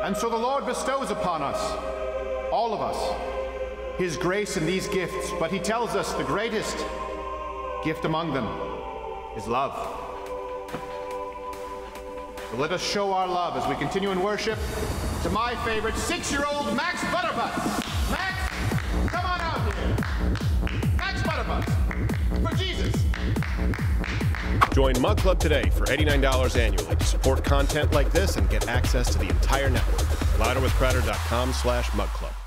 And so the Lord bestows upon us, all of us, his grace in these gifts, but he tells us the greatest gift among them is love. So let us show our love as we continue in worship to my favorite 6-year-old Max Butterbutts. Max, come on out here. Max Butterbutts, for Jesus. Join Mug Club today for $89 annually to support content like this and get access to the entire network. LouderWithCrowder.com/mugclub.